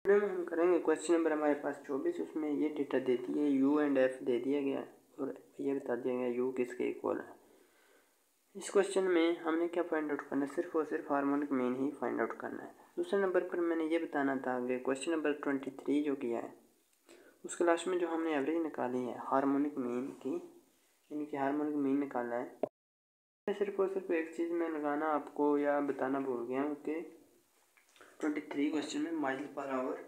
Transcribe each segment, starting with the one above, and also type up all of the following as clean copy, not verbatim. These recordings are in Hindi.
में हम करेंगे क्वेश्चन नंबर हमारे पास 24। उसमें ये डेटा दे दिए, यू एंड एफ दे दिया गया और ये बता दिया गया यू किसके इक्वल है। इस क्वेश्चन में हमने क्या फाइंड आउट करना है, सिर्फ और सिर्फ हार्मोनिक मीन ही फाइंड आउट करना है। दूसरे नंबर पर मैंने ये बताना था कि क्वेश्चन नंबर 23 जो किया है उसके लास्ट में जो हमने एवरेज निकाली है हार्मोनिक मीन की, यानी कि हार्मोनिक मीन निकालना है। सिर्फ और सिर्फ एक चीज़ में लगाना आपको या बताना भूल गया हूँ कि 23 क्वेश्चन में माइल पर आवर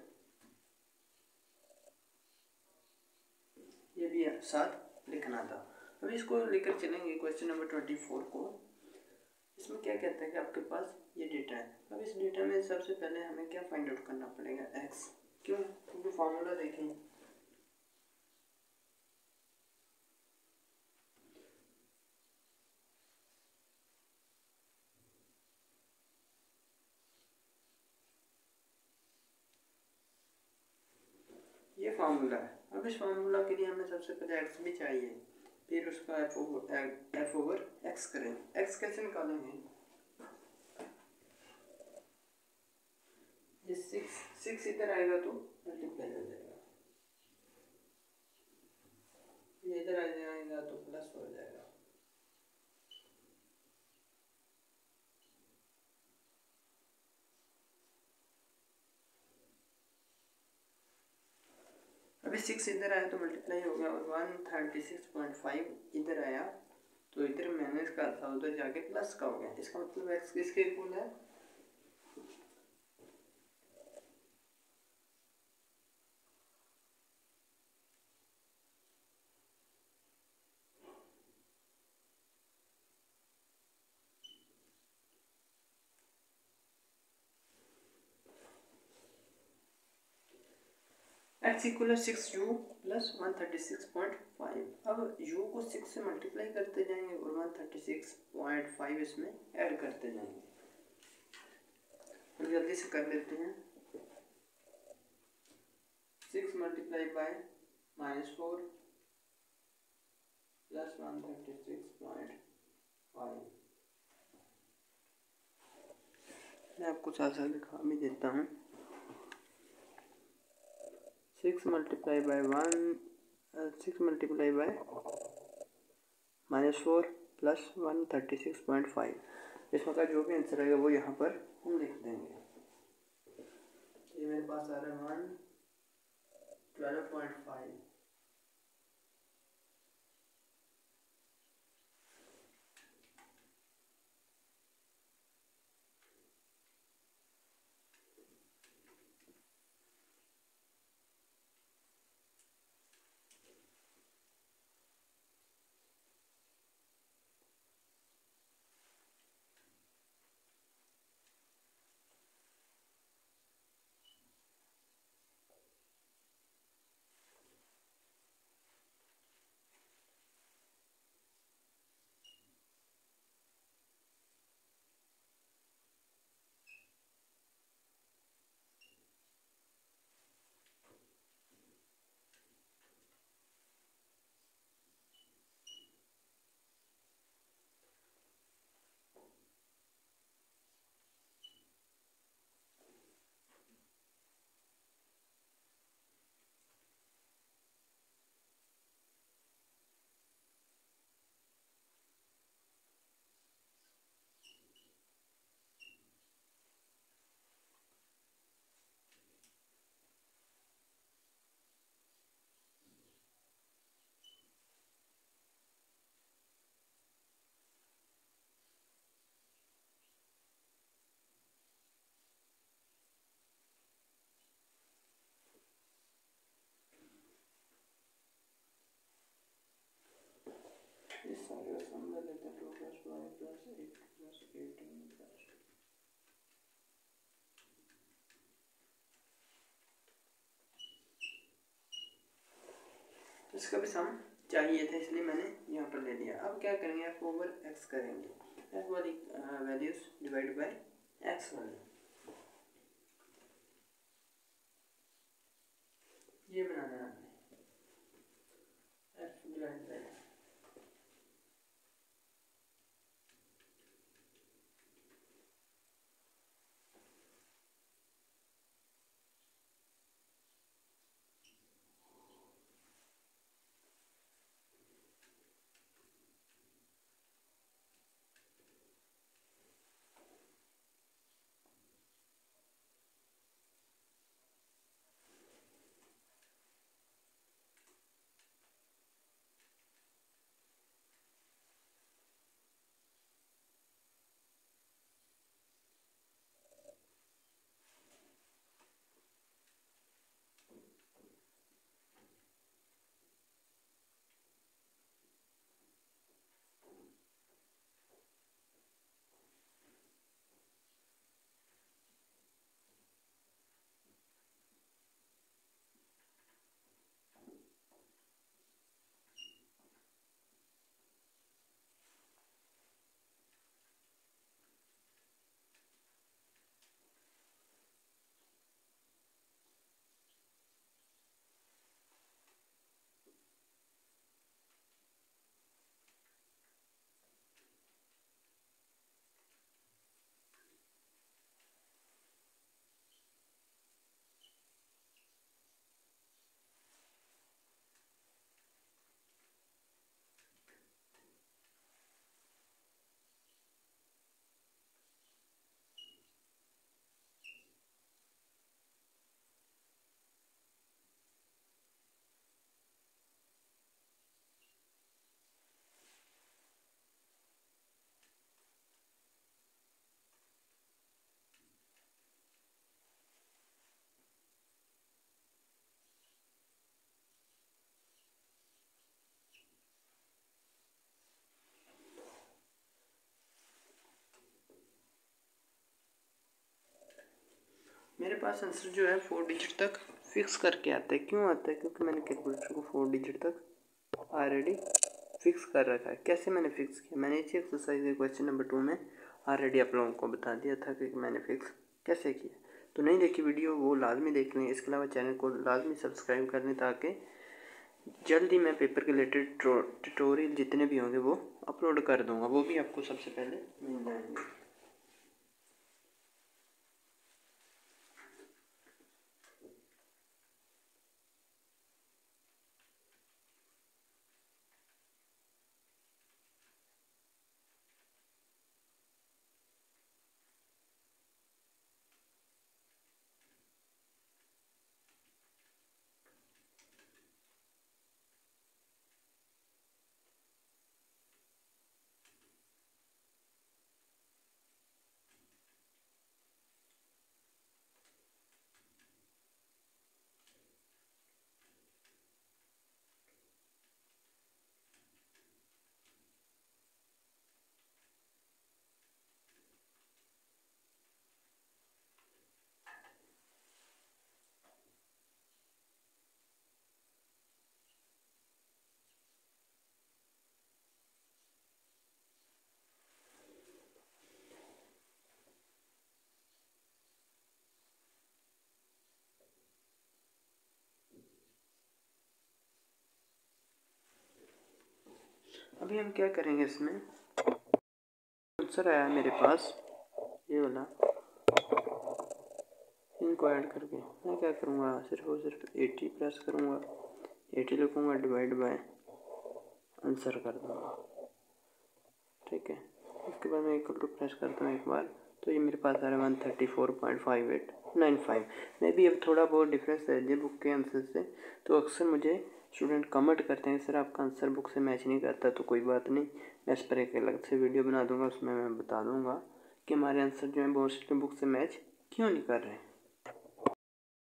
ये भी साथ लिखना था। अब इसको लेकर चलेंगे क्वेश्चन नंबर 24 को। इसमें क्या कहता है कि आपके पास ये डेटा है। अब इस डेटा में सबसे पहले हमें क्या फाइंड आउट करना पड़ेगा, एक्स। क्यों? क्योंकि फॉर्मूला देखें, ये फार्मूला है। अब इस फार्मूला के लिए हमें सबसे पहले एक्स भी चाहिए, फिर उसका एफ ओवर एक्स करेंगे। एक्स कैसे निकालेंगे, ये सिक्स इधर आएगा तो मल्टीप्लाई हो जाएगा, ये इधर आ जाएगा तो प्लस हो जाएगा। अभी 6 इधर आया तो मल्टीप्लाई हो गया और 136.5 इधर आया तो इधर माइनस का था उधर जाके प्लस का हो गया। इसका मतलब एक्स किसके इक्वल है, एक्स इक्वल है 6u प्लस 136.5। अब u को 6 से मल्टीप्लाई करते जाएंगे और 136.5 इसमें ऐड करते जाएंगे। हम जल्दी से कर लेते हैं। 6 मल्टीप्लाई बाय -4 प्लस 136.5। मैं आपको साथ साथ दिखा भी देता हूँ। 6 मल्टीप्लाई बाय -4 प्लस 136.5। इसमें का जो भी आंसर आएगा वो यहाँ पर हम लिख देंगे। ये मेरे पास आ रहा है 112.5। इस सारे का सम ले लेते हैं 2 + 5 + 8 + 18 प्लस। इसका भी सम चाहिए था इसलिए मैंने यहाँ पर ले लिया। अब क्या करेंगे, एफ ओवर एक्स करेंगे। एफ वाली वैल्यूज डिवाइड बाय एक्स वाली, ये बनाना है आपने। एफ डिवाइड बाय मेरे पास आंसर जो है 4 डिजिट तक फिक्स करके आता है। क्यों आता है? क्योंकि मैंने कैलकुलेटर को 4 डिजिट तक ऑलरेडी फिक्स कर रखा है। कैसे मैंने फिक्स किया? मैंने इसी एक्सरसाइज के क्वेश्चन नंबर 2 में ऑलरेडी आप लोगों को बता दिया था कि मैंने फिक्स कैसे किया। तो नहीं देखी वीडियो वो लाजमी देख लें। इसके अलावा चैनल को लाजमी सब्सक्राइब कर लें ताकि जल्द ही मैं पेपर के रिलेटेड ट्यूटोरियल जितने भी होंगे वो अपलोड कर दूंगा, वो भी आपको सबसे पहले मिल जाएंगे। अभी हम क्या करेंगे, इसमें आंसर आया मेरे पास ये वाला, इनको ऐड करके मैं क्या करूँगा, सिर्फ और सिर्फ 80 प्रेस करूँगा, 80 लिखूँगा, डिवाइड बाय आंसर कर दूँगा। ठीक है, उसके बाद मैं इक्वल टू प्रेस करता हूँ एक बार, तो ये मेरे पास आ रहा है 134.5895। मैं भी अब थोड़ा बहुत डिफरेंस है बुक के आंसर से, तो अक्सर मुझे स्टूडेंट कमेंट करते हैं सर आपका आंसर बुक से मैच नहीं करता। तो कोई बात नहीं, मैं इस पर एक अलग से वीडियो बना दूंगा, उसमें मैं बता दूंगा कि हमारे आंसर जो है मोस्टली बुक से मैच क्यों नहीं कर रहे हैं।